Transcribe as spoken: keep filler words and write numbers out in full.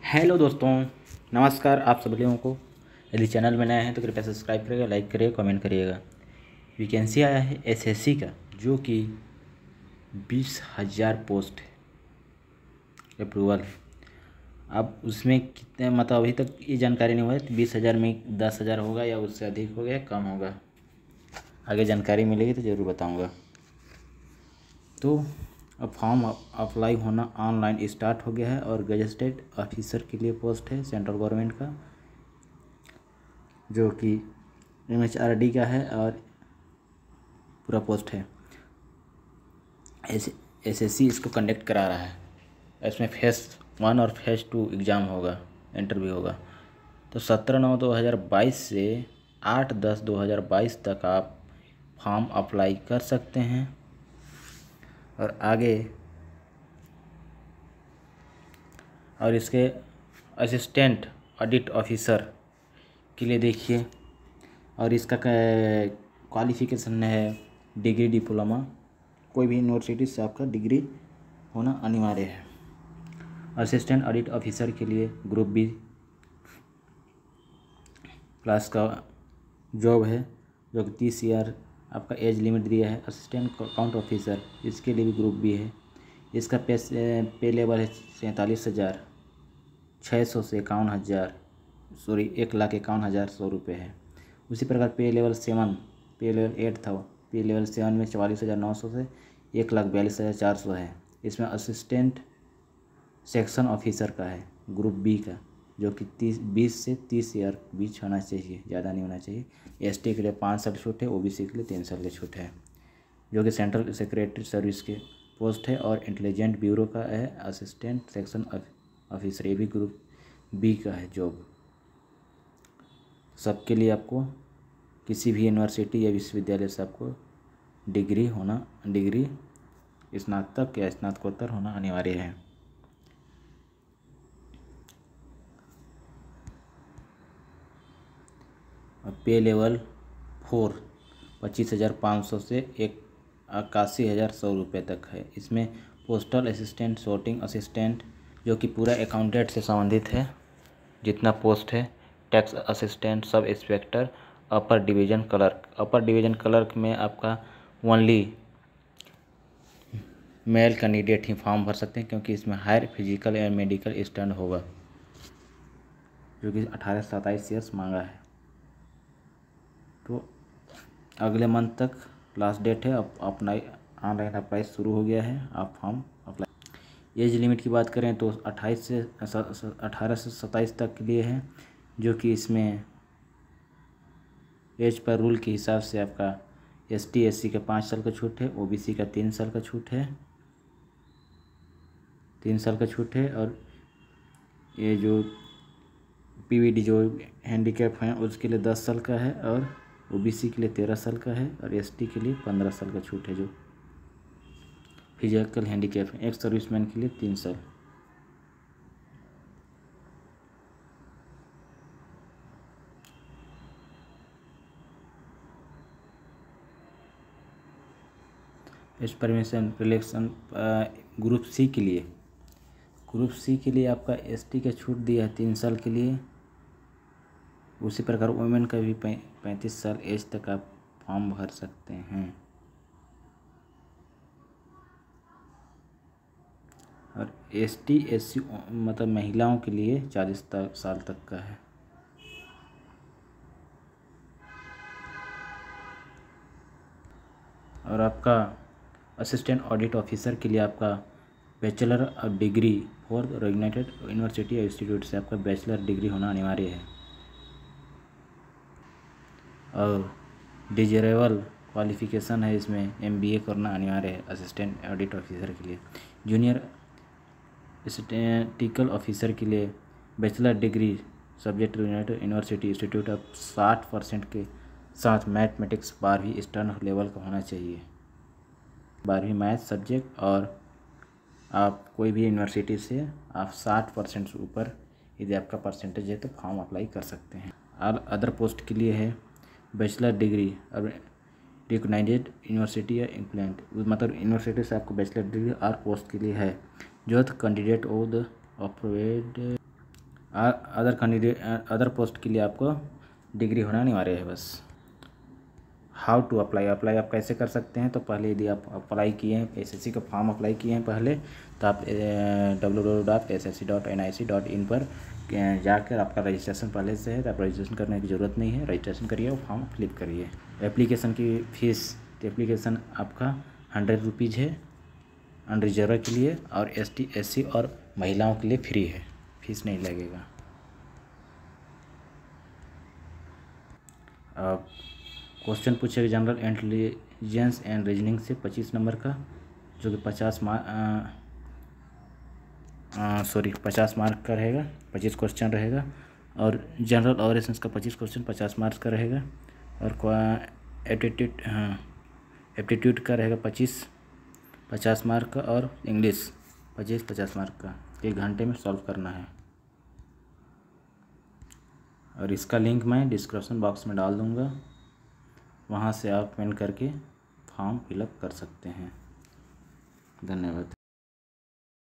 Hello दोस्तों, नमस्कार आप सभी लोगों को। यदि चैनल में नए हैं तो कृपया सब्सक्राइब करिएगा, लाइक करिएगा, कमेंट करिएगा। वैकेंसी आया है एसएससी का, जो कि बीस हज़ार पोस्ट है, अप्रूवल है। अब उसमें कितने मतलब अभी तक ये जानकारी नहीं हुआ है, बीस हज़ार में दस हज़ार होगा या उससे अधिक होगा या कम होगा। आगे जानकारी मिलेगी तो ज़रूर बताऊँगा। तो अब फॉर्म अप्लाई होना ऑनलाइन स्टार्ट हो गया है और गजेटेड ऑफिसर के लिए पोस्ट है सेंट्रल गवर्नमेंट का, जो कि एमएचआरडी का है और पूरा पोस्ट है। एसएससी इसको कंडक्ट करा रहा है। इसमें फेस वन और फेस टू एग्ज़ाम होगा, इंटरव्यू होगा। तो सत्रह नौ दो हज़ार बाईस से आठ दस दो हज़ार बाईस तक आप फॉर्म अप्लाई कर सकते हैं। और आगे और इसके असिस्टेंट ऑडिट ऑफिसर के लिए देखिए, और इसका क्वालिफ़िकेशन है डिग्री डिप्लोमा, कोई भी यूनिवर्सिटी से आपका डिग्री होना अनिवार्य है। असिस्टेंट ऑडिट ऑफिसर के लिए ग्रुप बी क्लास का जॉब है, जो कि तीस ईयर आपका एज लिमिट दिया है। असिस्टेंट अकाउंट ऑफिसर, इसके लिए भी ग्रुप बी है। इसका पे पे लेवल है सैंतालीस हज़ार छः सौ से इक्यावन हज़ार सॉरी एक लाख इक्यावन हज़ार सौ रुपये है। उसी प्रकार pay level seven pay level eight था, पे लेवल सेवन में चवालीस हज़ार नौ सौ से एक लाख बयालीस हज़ार चार सौ है। इसमें असिस्टेंट सेक्शन ऑफिसर का है ग्रुप बी का, जो कि तीस बीस से तीस ईयर बीच होना चाहिए, ज़्यादा नहीं होना चाहिए। एसटी के लिए पाँच साल छूट है, ओबीसी के लिए तीन साल की छूट है, जो कि सेंट्रल सेक्रेटरी सर्विस के पोस्ट है। और इंटेलिजेंट ब्यूरो का है असिस्टेंट सेक्शन ऑफिसर, ये भी ग्रुप बी का है जॉब। सबके लिए आपको किसी भी यूनिवर्सिटी या विश्वविद्यालय से आपको डिग्री होना डिग्री स्नातक या स्नातकोत्तर होना अनिवार्य है। और पे लेवल फोर पच्चीस हज़ार पाँच सौ से एक इक्यासी हज़ार सौ रुपये तक है। इसमें पोस्टल असिस्टेंट, सॉर्टिंग असिस्टेंट, जो कि पूरा अकाउंटेंट से संबंधित है जितना पोस्ट है, tax assistant, sub inspector, upper division clerk. Upper division clerk में आपका ओनली मेल कैंडिडेट ही फॉर्म भर सकते हैं, क्योंकि इसमें higher physical and medical stand होगा, जो कि अठारह से सत्ताईस ईयर्स मांगा है। तो अगले मंथ तक लास्ट डेट है। अब अपना ऑनलाइन अप्लाई शुरू हो गया है, आप फॉर्म अप्लाई। एज लिमिट की बात करें तो अट्ठाईस से अठारह से सत्ताईस तक के लिए है, जो कि इसमें एज पर रूल के हिसाब से आपका एस टी एस सी का पाँच साल का छूट है, ओ बी सी का तीन साल का छूट है तीन साल का छूट है और ये जो पी वी डी जो हैंडीकैप हैं उसके लिए दस साल का है, और ओ बी सी के लिए तेरह साल का है, और एस टी के लिए पंद्रह साल का छूट है, जो फिजिकल हैंडीकैप है। एक्स सर्विसमैन के लिए तीन साल। इस परमिशन रिलेक्शन ग्रुप सी के लिए ग्रुप सी के लिए आपका एस टी का छूट दिया है तीन साल के लिए। उसी प्रकार वुमेन का भी पैंतीस साल एज तक आप फॉर्म भर सकते हैं। और एस टी एस सी मतलब महिलाओं के लिए चालीस साल तक का है। और आपका असिस्टेंट ऑडिट ऑफिसर के लिए आपका bachelor of degree for regulated university या इंस्टीट्यूट से आपका बैचलर डिग्री होना अनिवार्य है। और डिजरेबल क्वालिफिकेशन है, इसमें एम बी ए करना अनिवार्य है असिस्टेंट ऑडिट ऑफिसर के लिए। जूनियर स्टैटिस्टिकल ऑफिसर के लिए bachelor degree subject united university institute of साठ परसेंट के साथ मैथमेटिक्स बारहवीं स्टैंडर्ड लेवल का होना चाहिए, बारहवीं मैथ सब्जेक्ट। और आप कोई भी यूनिवर्सिटी से आप साठ परसेंट से ऊपर यदि आपका परसेंटेज है तो फॉर्म अप्लाई कर सकते हैं। और अदर पोस्ट के लिए है बैचलर डिग्री और रिकॉग्नाइज्ड यूनिवर्सिटी या इम्प्लेंट, मतलब यूनिवर्सिटी से आपको बैचलर डिग्री और पोस्ट के लिए है जो candidate of the approved other candidate other post के लिए आपको डिग्री होना अनिवार्य है बस। हाउ टू अप्लाई, अप्लाई आप कैसे कर सकते हैं? तो पहले यदि आप अप्लाई किए हैं, एसएससी का फॉर्म अप्लाई किए हैं पहले, तो आप W W dot S S C dot N I C dot in पर जाकर आपका रजिस्ट्रेशन पहले से है तो आप रजिस्ट्रेशन करने की ज़रूरत नहीं है, रजिस्ट्रेशन करिए और फॉर्म फिलअप करिए। एप्लीकेशन की फ़ीस, तो एप्लीकेशन आपका हंड्रेड रुपीज़ है अनरिजर्व के लिए, और एस टी एस सी और महिलाओं के लिए फ्री है, फीस नहीं लगेगा। क्वेश्चन पूछेगा जनरल इंटेलिजेंस एंड रीजनिंग से पच्चीस नंबर का, जो कि पचास मार्क सॉरी पचास मार्क का रहेगा, पच्चीस क्वेश्चन रहेगा। और जनरल अवेयरनेस का पच्चीस क्वेश्चन पचास मार्क्स का रहेगा। और एप्टीट्यूड हाँ एप्टीट्यूड का रहेगा पच्चीस पचास मार्क का, और इंग्लिश पच्चीस पचास मार्क का। एक घंटे में सॉल्व करना है। और इसका लिंक मैं डिस्क्रिप्शन बॉक्स में डाल दूँगा, वहाँ से आप पेंट करके फॉर्म फिलअप कर सकते हैं। धन्यवाद।